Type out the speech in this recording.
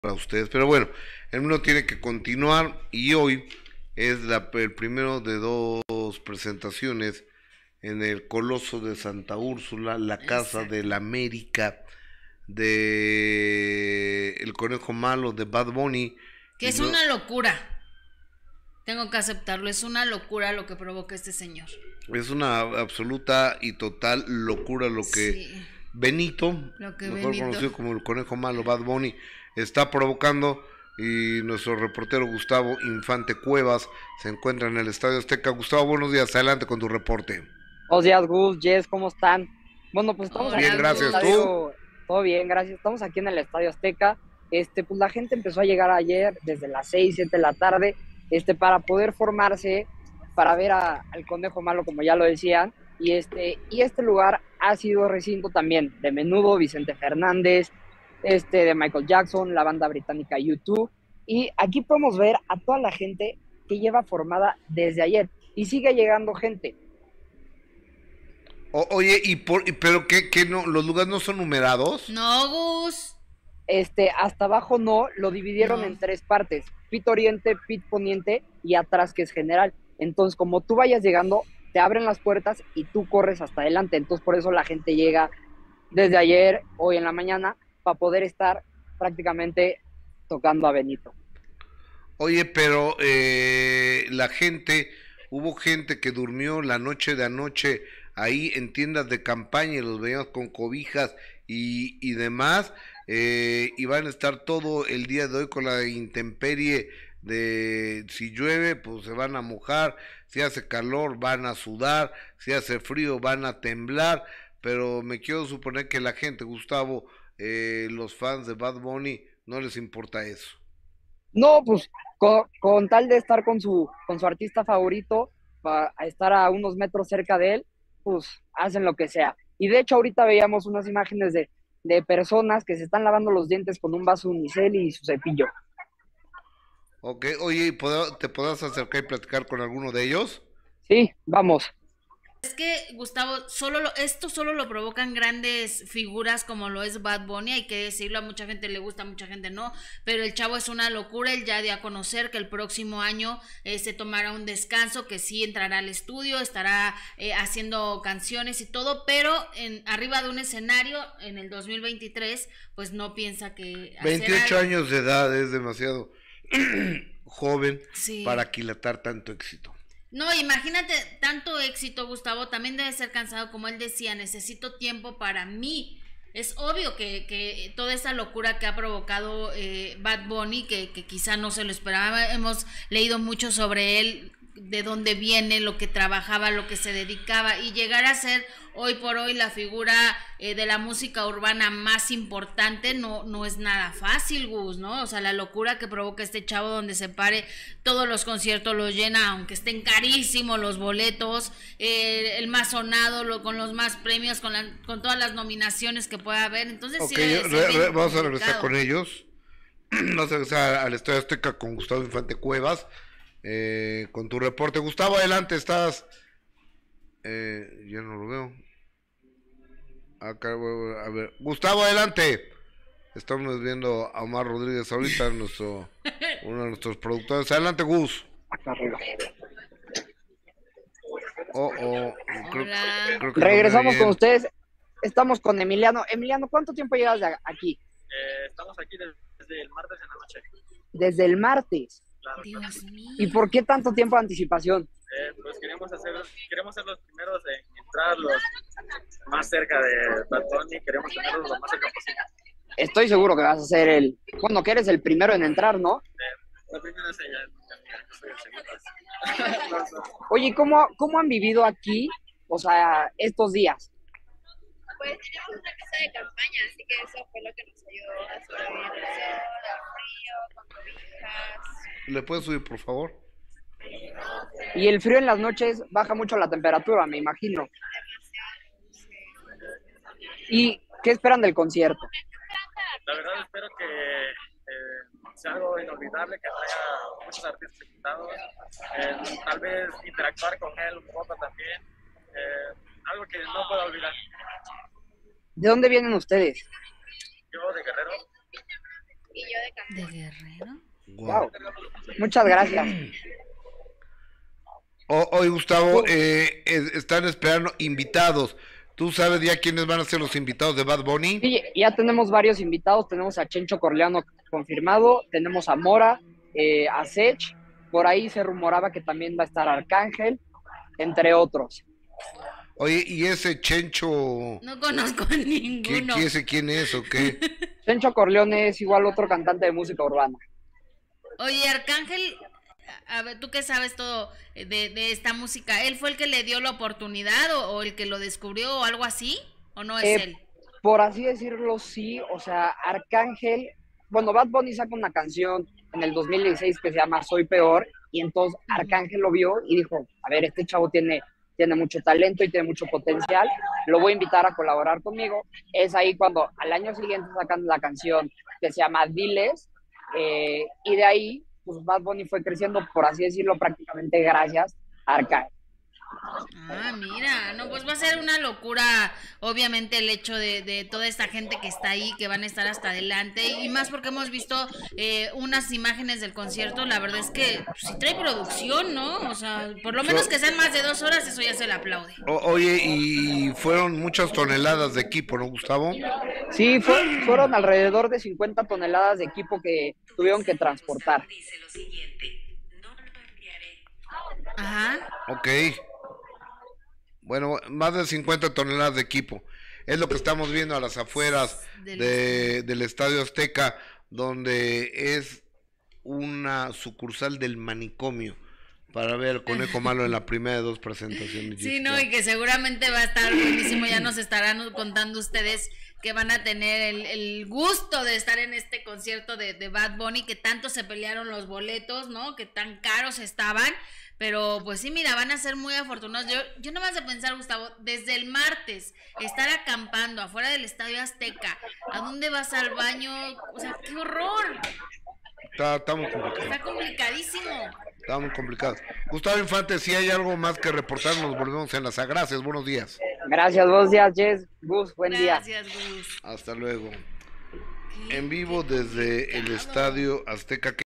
para ustedes. Pero bueno, el mundo tiene que continuar y hoy es el primero de dos presentaciones en el Coloso de Santa Úrsula, la Casa de Exacto. la América, de El Conejo Malo, de Bad Bunny. Que Y es lo, una locura. Tengo que aceptarlo, es una locura lo que provoca este señor. es una absoluta y total locura lo que Sí, Benito, lo que mejor Benito. conocido como el Conejo Malo, Bad Bunny, está provocando. Y nuestro reportero Gustavo Infante Cuevas se encuentra en el Estadio Azteca. Gustavo, buenos días, adelante con tu reporte. Buenos días, Gus, Jess, ¿cómo están? Bueno, pues estamos aquí Bien, Hola, en el gracias. Gus. ¿Tú? estadio, todo bien, gracias. Estamos aquí en el Estadio Azteca. Pues la gente empezó a llegar ayer desde las 6, 7 de la tarde, para poder formarse, para ver al Conejo Malo, como ya lo decían. Y este lugar ha sido recinto también de Menudo, Vicente Fernández, de Michael Jackson, la banda británica U2. Y aquí podemos ver a toda la gente que lleva formada desde ayer. Y sigue llegando gente. Oye, pero qué no, los lugares no son numerados. No, Gus. Hasta abajo no, lo dividieron No. en tres partes, pit oriente, pit poniente y atrás que es general. Entonces, como tú vayas llegando, te abren las puertas y tú corres hasta adelante. Entonces, por eso la gente llega desde ayer, hoy en la mañana, para poder estar prácticamente tocando a Benito. Oye, pero hubo gente que durmió la noche de anoche ahí en tiendas de campaña y los veíamos con cobijas y demás, y van a estar todo el día de hoy con la intemperie de si llueve, pues se van a mojar, si hace calor van a sudar, si hace frío van a temblar, pero me quiero suponer que la gente, Gustavo, los fans de Bad Bunny, no les importa eso. No, pues con tal de estar con su artista favorito, para estar a unos metros cerca de él, pues hacen lo que sea. Y de hecho ahorita veíamos unas imágenes de personas que se están lavando los dientes con un vaso unicel y su cepillo. Ok, oye, ¿te podrás acercar y platicar con alguno de ellos? Sí, vamos. Es que, Gustavo, esto solo lo provocan grandes figuras como lo es Bad Bunny, hay que decirlo, a mucha gente le gusta, a mucha gente no, pero el chavo es una locura, él ya dio a conocer que el próximo año se tomará un descanso, que sí entrará al estudio, estará haciendo canciones y todo, pero arriba de un escenario en el 2023, pues no piensa que hacer 28 algo. años de edad es demasiado joven para Sí. aquilatar tanto éxito. No, imagínate tanto éxito, Gustavo, también debe ser cansado, como él decía, necesito tiempo para mí. Es obvio que toda esa locura que ha provocado Bad Bunny, que quizá no se lo esperaba, hemos leído mucho sobre él, de dónde viene, lo que trabajaba, lo que se dedicaba, y llegar a ser hoy por hoy la figura de la música urbana más importante no es nada fácil, Gus, ¿no? O sea, la locura que provoca este chavo donde se pare, todos los conciertos los llena, aunque estén carísimos los boletos, el más sonado, con los más premios, con todas las nominaciones que pueda haber, entonces sí Ok, debe ser bien vamos a regresar con complicado. ellos. Vamos a regresar al Estadio Azteca con Gustavo Infante Cuevas, con tu reporte. Gustavo, adelante, estás. Ya no lo veo. Acá, a ver. Gustavo, adelante. Estamos viendo a Omar Rodríguez ahorita, uno de nuestros productores. Adelante, Gus. Acá arriba. Oh, Hola. creo que no me Regresamos con oyen. ustedes. Estamos con Emiliano. Emiliano, ¿cuánto tiempo llevas aquí? Estamos aquí desde el martes en la noche. Desde el martes. Claro, claro. Dios ¿Y mío. por qué tanto tiempo de anticipación? Pues queremos ser los primeros en entrar, los más cerca de Bad Bunny, queremos tenerlos lo más cerca posible. Estoy seguro que vas a ser bueno, que eres el primero en entrar, ¿no? La primera es ella, yo soy el segundo. No, no. Oye, ¿cómo han vivido aquí, o sea, estos días? Pues tenemos una casa de campaña, así que eso fue lo que nos ayudó a sobrevivir el sol, al frío, con cobijas. ¿Le puedes subir, por favor? Y el frío en las noches baja mucho la temperatura, me imagino. ¿Y qué esperan del concierto? La verdad espero que sea algo inolvidable, que haya muchos artistas invitados, tal vez interactuar con él un poco también, algo que no pueda olvidar. ¿De dónde vienen ustedes? Yo de Guerrero. y yo de ¿De Cancún. Guerrero? Guau. Wow. Muchas gracias. Oye, Gustavo, están esperando invitados. ¿Tú sabes ya quiénes van a ser los invitados de Bad Bunny? Sí, ya tenemos varios invitados, tenemos a Chencho Corleano confirmado, tenemos a Mora, a Sech, por ahí se rumoraba que también va a estar Arcángel, entre otros. Oye, ¿y ese Chencho? No conozco a ninguno. ¿Quién es o qué? Chencho Corleone es igual otro cantante de música urbana. Oye, Arcángel, a ver, tú que sabes todo de esta música, ¿él fue el que le dio la oportunidad o el que lo descubrió o algo así? ¿O no es él? Por así decirlo, sí, o sea, Arcángel, bueno, Bad Bunny saca una canción en el 2016 que se llama Soy Peor, y entonces Arcángel lo vio y dijo, a ver, este chavo tiene mucho talento y tiene mucho potencial, lo voy a invitar a colaborar conmigo. Es ahí cuando al año siguiente sacan la canción que se llama Diles, y de ahí, pues Bad Bunny fue creciendo, por así decirlo, prácticamente gracias a Arcángel. Ah, mira, no, pues va a ser una locura, obviamente, el hecho de toda esta gente que está ahí, que van a estar hasta adelante, y más porque hemos visto unas imágenes del concierto, la verdad es que pues, sí trae producción, ¿no? O sea, por lo menos que sean más de 2 horas, eso ya se le aplaude. Oye, y fueron muchas toneladas de equipo, ¿no, Gustavo? Sí, fueron alrededor de 50 toneladas de equipo que tuvieron que transportar. Dice lo siguiente, no lo enviaré. Ajá. Ok. Bueno, más de 50 toneladas de equipo. Es lo que estamos viendo a las afueras del Estadio Azteca, donde es una sucursal del manicomio para ver el Conejo Malo en la primera de 2 presentaciones. Sí, no, y que seguramente va a estar buenísimo, ya nos estarán contando ustedes que van a tener el gusto de estar en este concierto de Bad Bunny, que tanto se pelearon los boletos, ¿no? Que tan caros estaban, pero pues sí, mira, van a ser muy afortunados. Yo nomás de pensar, Gustavo, desde el martes, estar acampando afuera del Estadio Azteca, ¿a dónde vas al baño? O sea, ¡qué horror! Está muy complicado. Está complicadísimo. Está muy complicado. Gustavo Infante, si hay algo más que reportar, nos volvemos en las gracias. Buenos días. Gracias, buenos días, Jess. Gus, buen día. Gracias, Gus. Hasta luego. En vivo desde el Estadio Azteca.